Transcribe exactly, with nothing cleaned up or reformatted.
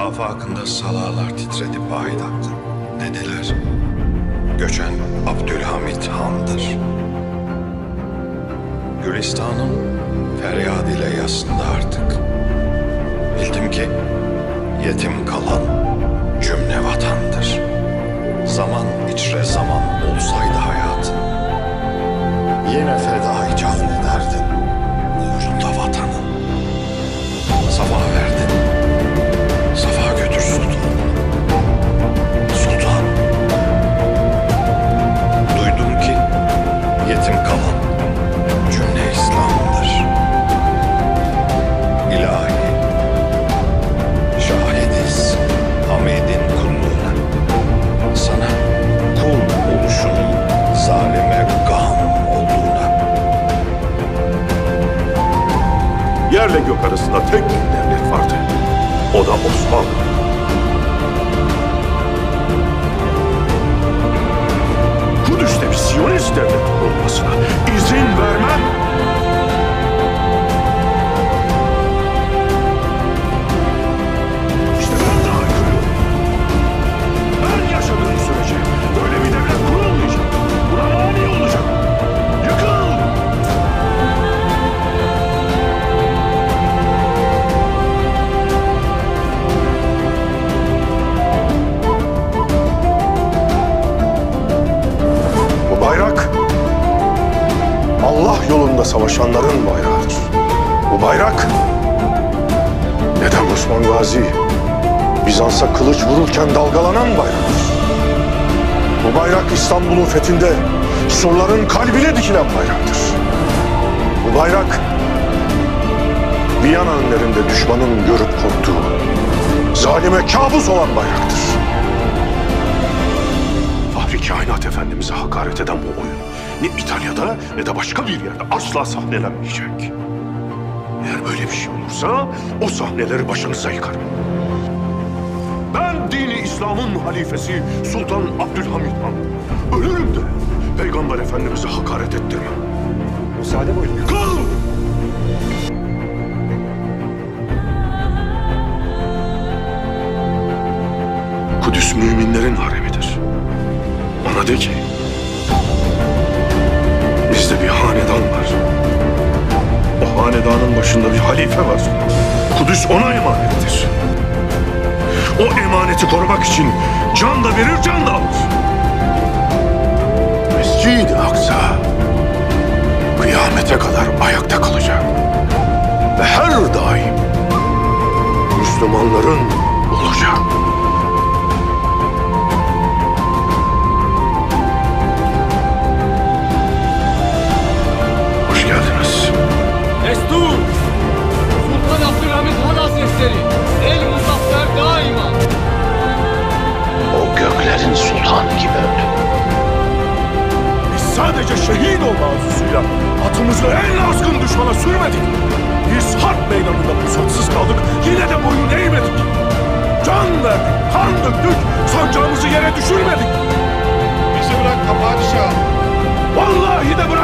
Afakında salalar titredi payitahtı. Dediler, göçen Abdülhamit Han'dır. Gülistan'ın feryad ile yasında artık. Bildim ki yetim kalan cümle vatandır. Zaman içre zaman olsaydı hayatın, yine feda can ederdin uğrunda vatanın. Safa verdin, safa götür sultan. Sultan, duydum ki yetim kalan cümle İslam'dır. İlahi, şahidiz Hamid'in kulluğuna. Sana kul oluşunun zalime gam olduğuna. Yerle gök arasında tek bir devlet vardı. O da Osmanlı. Kudüs'te bir Siyonist devlet kurulmasına izin vermem. İşte ben daha aykırıyorum. Ben yaşadığım sürece böyle bir devlet kurulmayacak. Buna mani olacak. Yıkıl! Bu bayrak Allah yolunda savaşanların bayrağıdır. Bu bayrak neden Osman Gazi Bizans'a kılıç vururken dalgalanan bayraktır. Bu bayrak İstanbul'un fethinde surların kalbine dikilen bayraktır. Bu bayrak Viyana önlerinde düşmanın görüp korktuğu zalime kabus olan bayraktır. Fahri Kainat Efendimiz'e hakaret eden bu oyun ne İtalya'da ne de başka bir yerde asla sahnelenmeyecek. Eğer böyle bir şey olursa o sahneleri başınıza yıkarım. Ben dini İslam'ın halifesi Sultan Abdülhamit Han. Ölürüm de Peygamber Efendimiz'e hakaret ettirmem. Müsaade buyurun. Yıkıl! Kudüs müminlerin haremidir. Ona de ki, bizde bir hanedan var. O hanedanın başında bir halife var. Kudüs ona emanettir. O emaneti korumak için can da verir, can da alır. Mescid-i Aksa kıyamete kadar ayakta kalacak. Ve her daim Müslümanların olacak. Hoş geldiniz. Destur! Sultan Abdülhamit Han Hazretleri, el muzaffer daima. O göklerin sultanı gibi öldü. Biz sadece şehit olma arzusuyla atımızı en azgın düşmana sürmedik. Biz harp meydanında pusatsız kaldık, yine de boyun eğmedik. Can verdik, kan döktük, sancağımızı yere düşürmedik. Bizi bırakma padişahım. Vallahi de bırak.